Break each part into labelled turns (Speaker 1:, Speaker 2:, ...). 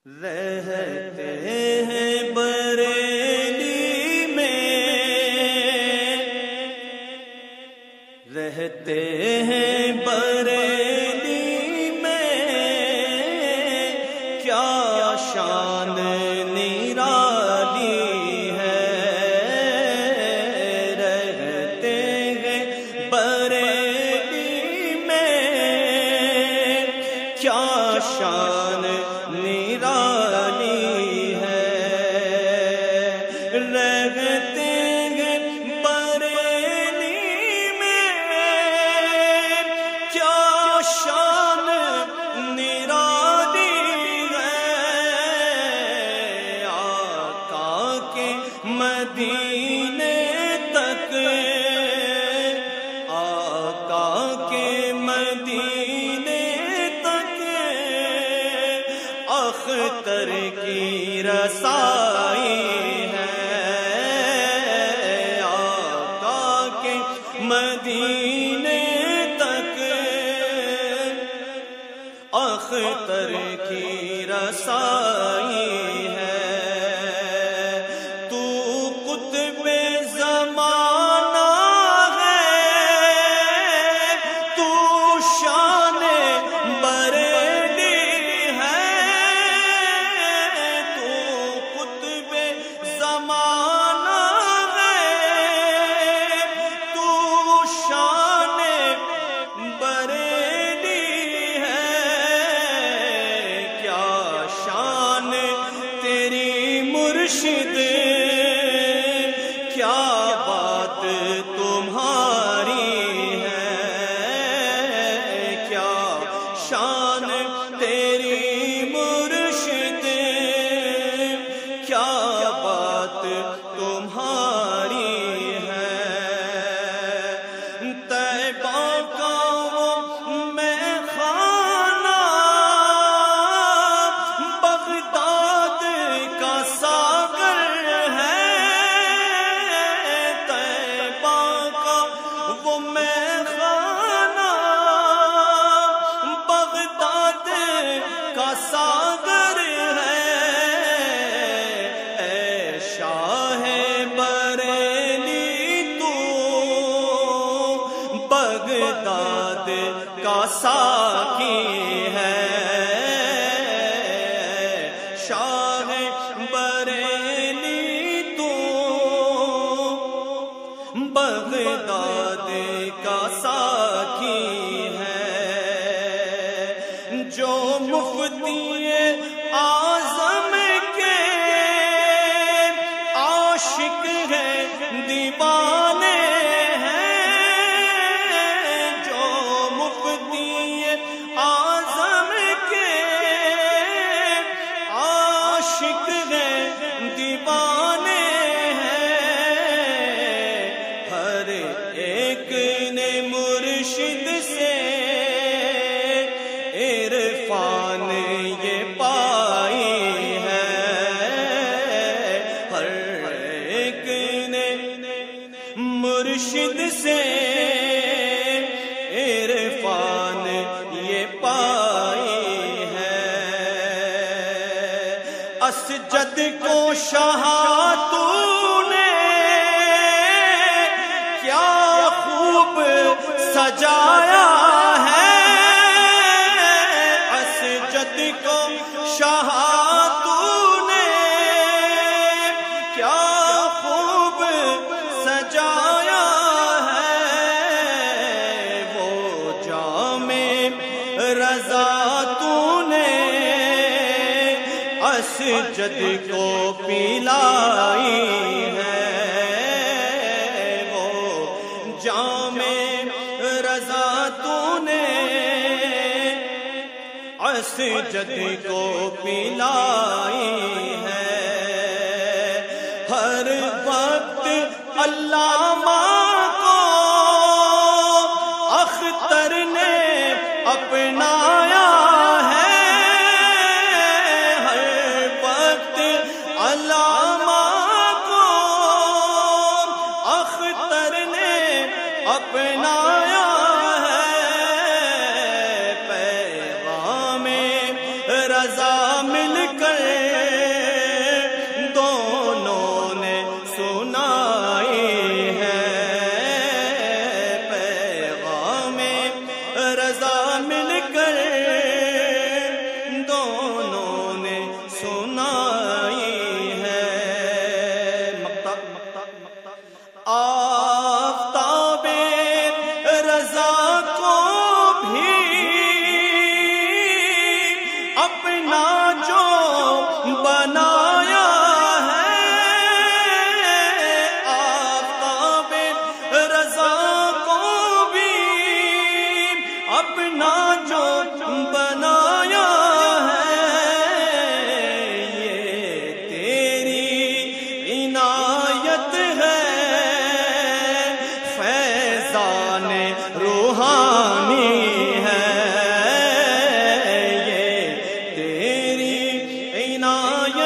Speaker 1: رہتے ہیں بریلی میں، رہتے ہیں بریلی میں، کیا شان نرالی ہے۔ رہتے ہیں بریلی میں، کیا شان نرالی ہے۔ رہتے ہیں بریلی میں، کیا شان نرالی ہے۔ آقا کے مدینے تک، آقا کے مدینے تک اختر کی رسائی ہے۔ آقا کے مدینے تک اختر کی رسائی ہے۔ تو قطب زمانہ ہے، تو شان بریلی ہے۔ تو قطب زمانہ ہے، تو شان بریلی ہے۔ کیا شان تیری مرشد، کیا بات تمہاری ہے۔ کیا شان تیری مرشد، کیا بات تمہاری ہے۔ طیبہ کا وہ میخانہ، بغداد کا ساغر ہے۔ طیبہ کا وہ میخانہ، بغداد کا ساغر ہے۔ اے شاہ بریلی تو بغداد کا ساقی ہے۔ شاہ بریلی تو بغداد کا ساقی ہے۔ جو مفتی اعظم کے عاشق ہیں، دیوانے ہیں۔ جو مفتی اعظم کے عاشق ہیں، دیوانے ہیں۔ ہر ایک نے مرشد سے عرفان یہ پائی ہے۔ ہر ایک نے مرشد سے عرفان یہ پائی ہے۔ اسجد کو شاہ تو نے کیا خوب سجایا ہے۔ اسجد کو شاہ تو نے کیا خوب سجایا ہے۔ وہ جام رضا تو نے اسجد کو پلائی ہے۔ وہ جام رضا تو نے اسجد کو پلائی ہے۔ ہر وقت علامہ کو اختر نے اپنایا ہے۔ ہر وقت علامہ کو اختر نے اپنایا ہے۔ پیغام رضا مل کر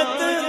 Speaker 1: جتنا